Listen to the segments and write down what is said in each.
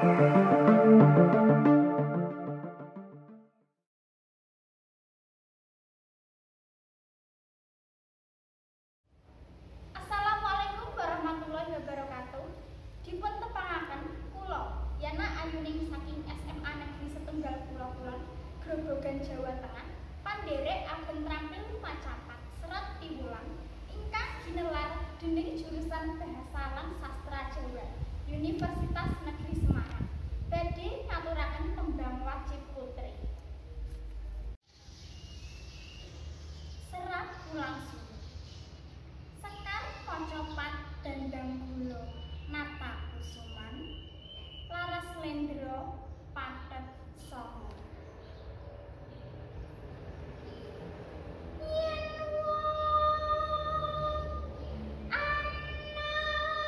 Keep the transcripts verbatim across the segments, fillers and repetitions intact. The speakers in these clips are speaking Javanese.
Assalamualaikum warahmatullahi wabarakatuh. Dipun tepangaken kula Yana Ayuning saking S M A Negeri Setunggal Pulo Kulon, Grobogan, Jawa Tengah, pandherek ageng trampil macapat serat piwulang ingkang ginelar dening jurusan Bahasa lan Sastra Jawa Universitas Negeri Semarang. Badhe ngaturaken tembang wajib putri. Serat pulang subuh. Sekar kocopat dandang gulo nata kusuman laras lendro patet songo. Yen wong ana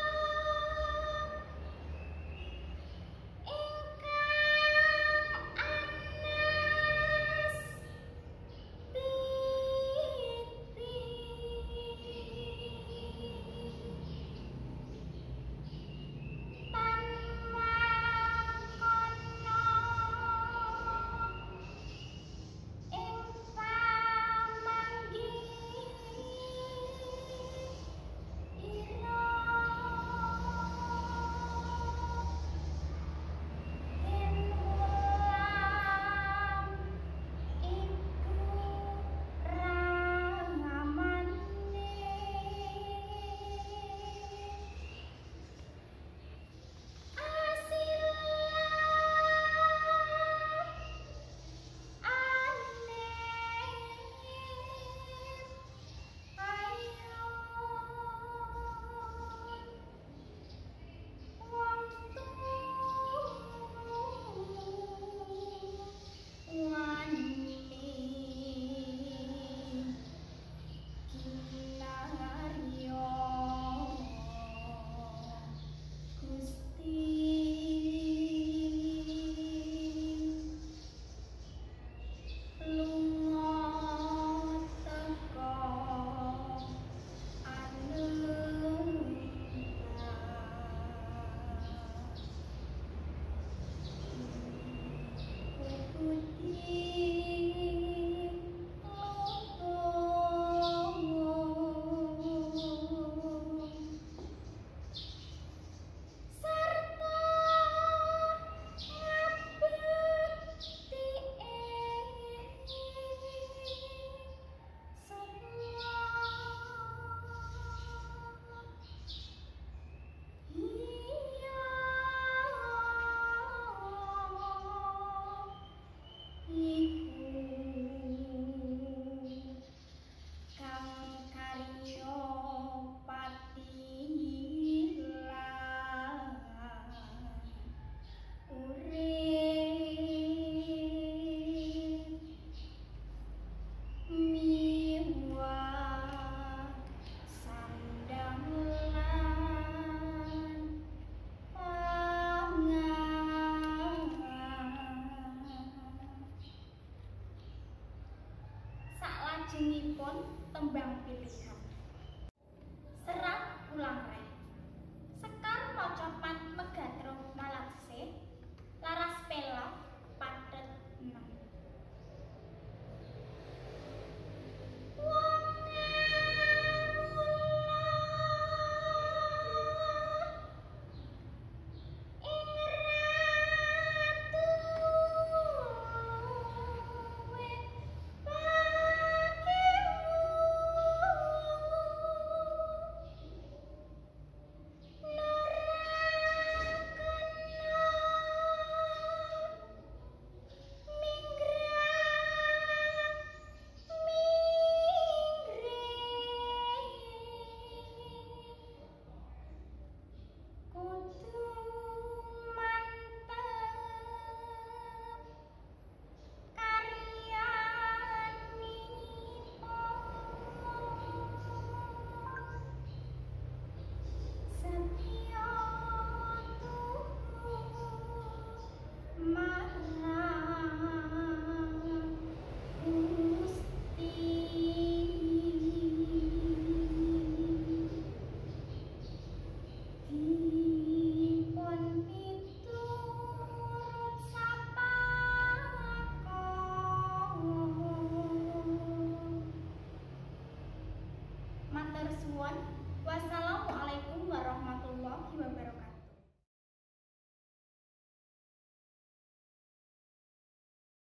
suwun. Wassalamualaikum warahmatullahi wabarakatuh.